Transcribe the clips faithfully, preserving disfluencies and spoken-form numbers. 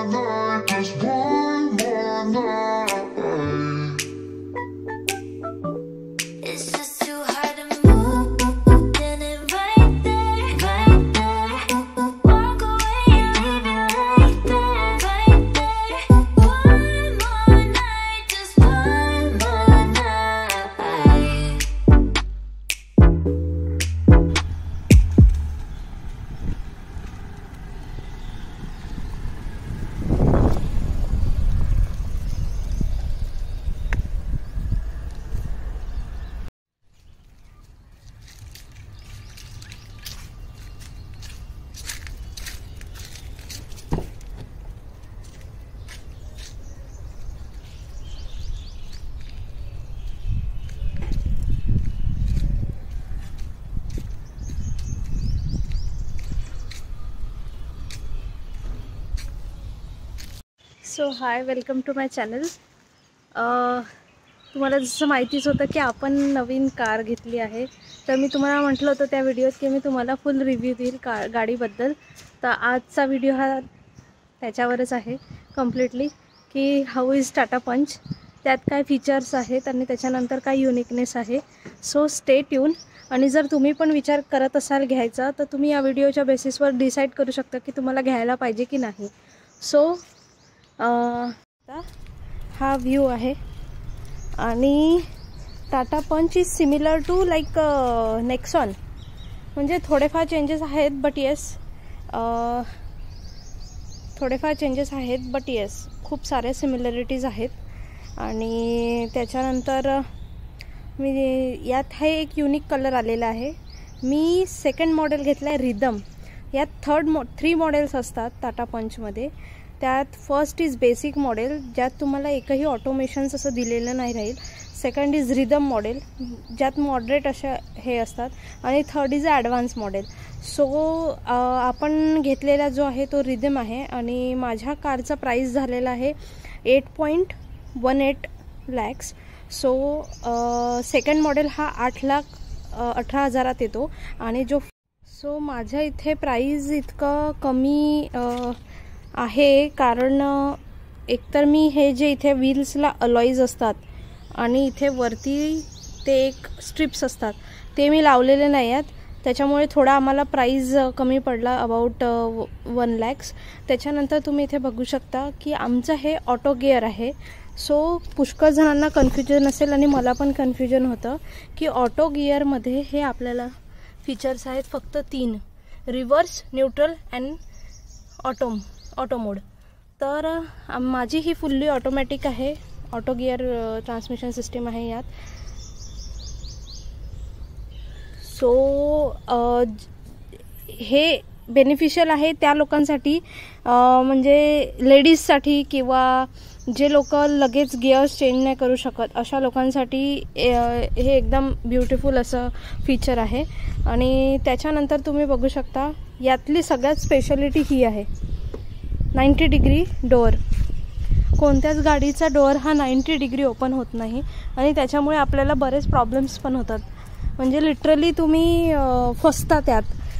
night, just one more night. It's just too hard to move, then it right there, right there. Walk away and leave it right there, right there. One more night, just one more night. So hi, welcome to my channel. तुम्हाला जसं माहितीच होतं की आपण नवीन car घेतली आहे, तर मी तुम्हाला म्हटलं होतं त्या व्हिडिओत की मी तुम्हाला फुल रिव्ह्यू देईल कार गाडीबद्दल. तर आजचा व्हिडिओ हा त्याच्यावरच आहे कम्प्लिटली, की हाऊ इज टाटा पंच, त्यात काय फीचर्स आहेत आणि त्याच्यानंतर काय युनिकनेस आहे. So stay tuned. आणि जर तुम्ही पण विचार करत असाल घ्यायचा, तर तुम्ही या व्हिडिओच्या बेसिसवर डिसाईड करू शकता की तुम्हाला घ्यायला पाहिजे की नाही. सो हा व्ह्यू आहे आणि Tata Punch is similar to like Nexon, म्हणजे थोडेफार चेंजेस आहेत बट येस थोडेफार चेंजेस आहेत बट येस खूप साऱ्या सिमिलरिटीज आहेत. आणि त्याच्यानंतर मी यात हे एक युनिक कलर आलेला आहे. मी सेकंड मॉडेल घेतला आहे रिदम. यात थर्ड मॉ थ्री मॉडेल्स असतात टाटा पंचमध्ये. त्यात फर्स्ट इज बेसिक मॉडेल, ज्यात तुम्हाला एकही ऑटोमेशन्स असं दिलेलं नाही राहील. सेकंड इज रिदम मॉडेल, ज्यात मॉडरेट अशा हे असतात. आणि third is advance model. So आपण घेतलेला जो आहे तो रिदम आहे आणि माझ्या कारचा प्राईस झालेला आहे eight point one eight lakhs. So second model हा आठ लाख अठरा हजारात येतो. आणि जो सो माझ्या इथे प्राईस इतकं कमी आहे कारण एकतर मी हे जे इथे व्हील्सला अलॉईज असतात आणि इथे वरती ते एक स्ट्रिप्स असतात ते मी लावलेले नाही आहेत, त्याच्यामुळे थोडा आम्हाला प्राईस कमी पडला, अबाउट वन लॅक्स. त्याच्यानंतर तुम्ही इथे बघू शकता की आमचं हे ऑटो गिअर आहे. सो पुष्कळ जणांना कन्फ्युजन असेल आणि मला पण कन्फ्युजन होतं की ऑटो गिअरमध्ये हे आपल्याला फीचर्स आहेत फक्त तीन: reverse, neutral and auto auto mode. तर माझी ही फुल्ली ऑटोमॅटिक आहे, ऑटो गिअर ट्रान्समिशन सिस्टीम आहे यात. सो हे बेनिफिशियल आहे त्या लोकांसाठी, म्हणजे लेडीजसाठी किंवा जे लोक लगेच गिअर्स चेंज नाही करू शकत अशा लोकांसाठी हे एकदम ब्युटिफुल असं फीचर आहे. आणि त्याच्यानंतर तुम्ही बघू शकता यातली सगळ्यात स्पेशालिटी ही आहे नाईंटी डिग्री डोअर. कोणत्याच गाडीचा डोअर हा नाईंटी डिग्री ओपन होत नाही आणि त्याच्यामुळे आपल्याला बरेच प्रॉब्लेम्स पण होतात, म्हणजे लिटरली तुम्ही फसता त्यात.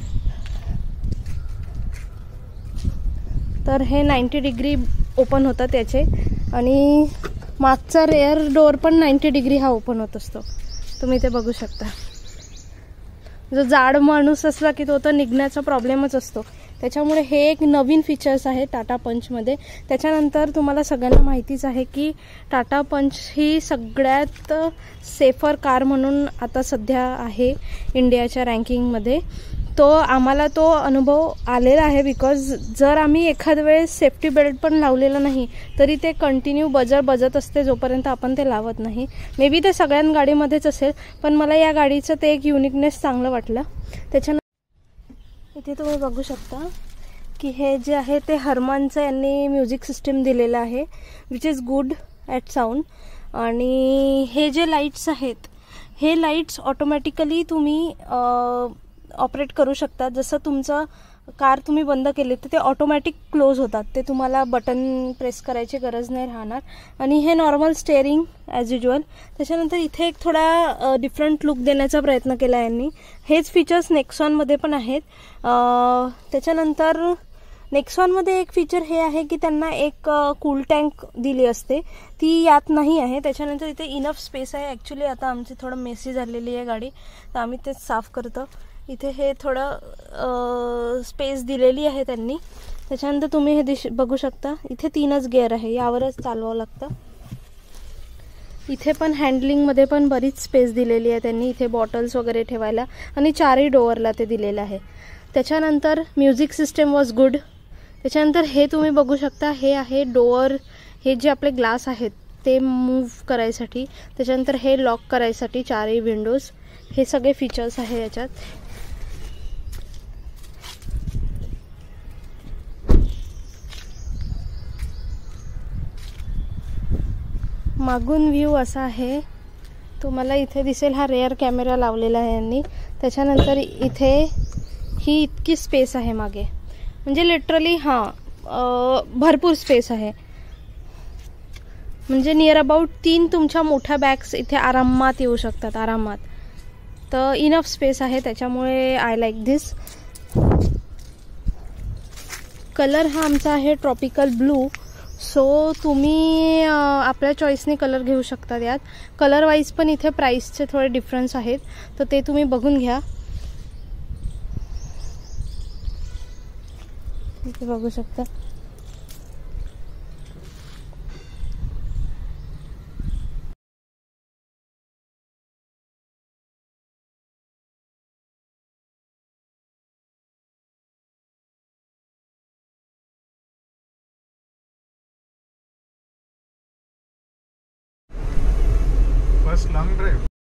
तर हे नाईंटी डिग्री ओपन होतात त्याचे. आणि मागचा रेअर डोअर पण नाईंटी डिग्री हा ओपन होत असतो, तुम्ही ते बघू शकता. जो जाड माणूस असला की तो तर निघण्याचा प्रॉब्लेमच असतो. त्याच्यामुळे हे एक नवीन फीचर्स आहे टाटा पंचमध्ये. त्याच्यानंतर तुम्हाला सगळ्यांना माहितीच आहे की टाटा पंच ही सगळ्यात सेफर कार म्हणून आता सध्या आहे इंडियाच्या रँकिंगमध्ये. तो आम्हाला तो अनुभव आलेला आहे, बिकॉज जर आम्ही एखाद वेळेस सेफ्टी बेल्ट पण लावलेला नाही तरी ते कंटिन्यू बजर बजत असते जोपर्यंत आपण ते लावत नाही. मे बी ते सगळ्यां गाडीमध्येच असेल, पण मला या गाडीचं ते एक युनिकनेस चांगलं वाटलं. त्याच्यानंतर इथे तुम्ही बघू शकता की हे जे आहे ते हरमानचं यांनी म्युझिक सिस्टीम दिलेलं आहे, which is good at sound. आणि हे जे लाईट्स आहेत हे लाईट्स ऑटोमॅटिकली तुम्ही ऑपरेट करू शकता. जसं तुमचं कार तुम्ही बंद केली तर ते ऑटोमॅटिक क्लोज होतात, ते तुम्हाला बटन प्रेस करायची गरज नाही राहणार. आणि हे नॉर्मल स्टेअरिंग ॲज युजल. त्याच्यानंतर इथे एक थोडा डिफरंट लुक देण्याचा प्रयत्न केला यांनी. हेच फीचर्स नेक्सॉनमध्ये पण आहेत. त्याच्यानंतर नेक्सॉनमध्ये एक फीचर हे आहे की त्यांना एक कूल टँक दिली असते, ती यात नाही आहे. त्याच्यानंतर इथे इनफ स्पेस आहे. ॲक्च्युली आता आमची थोडं मेसी झालेली आहे गाडी, तर आम्ही तेच साफ करतो. इथे हे थोडं स्पेस दिलेली आहे त्यांनी. त्याच्यानंतर तुम्ही हे दिश बघू शकता, इथे तीनच गिअर आहे, यावरच चालवावं लागतं. इथे पण हँडलिंगमध्ये पण बरीच स्पेस दिलेली आहे त्यांनी, इथे बॉटल्स वगैरे ठेवायला, आणि चारही डोअरला ते दिलेलं आहे. त्याच्यानंतर म्युझिक सिस्टम वॉज गुड. त्याच्यानंतर हे तुम्ही बघू शकता, हे आहे डोअर, हे जे आपले ग्लास आहेत ते मूव्ह करायसाठी. त्याच्यानंतर हे लॉक करायसाठी चारही विंडोज, हे सगळे फीचर्स आहे याच्यात. मागून व्ह्यू असा आहे, तुम्हाला इथे दिसेल हा रेअर कॅमेरा लावलेला आहे यांनी. त्याच्यानंतर इथे ही इतकी स्पेस आहे मागे, म्हणजे लिटरली हां भरपूर स्पेस आहे. म्हणजे नियर अबाउट तीन तुमच्या मोठ्या बॅग्स इथे आरामात येऊ शकतात, आरामात. तर इनफ स्पेस आहे, त्याच्यामुळे आय लाईक धिस. कलर हा आमचा आहे ट्रॉपिकल ब्लू. सो तुम्ही आपल्या चॉईसने कलर घेऊ शकता. यात कलर वाईज पण इथे प्राईसचे थोडे डिफरन्स आहेत, तर ते तुम्ही बघून घ्या. इथे बघू शकता. First long drive.